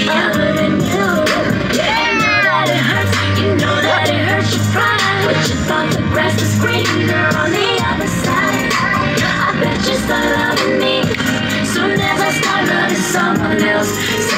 other than you. Yeah, you know that it hurts, you know that it hurts your pride. But you thought the grass was greener on the other side. I bet you start loving me soon as I start loving someone else.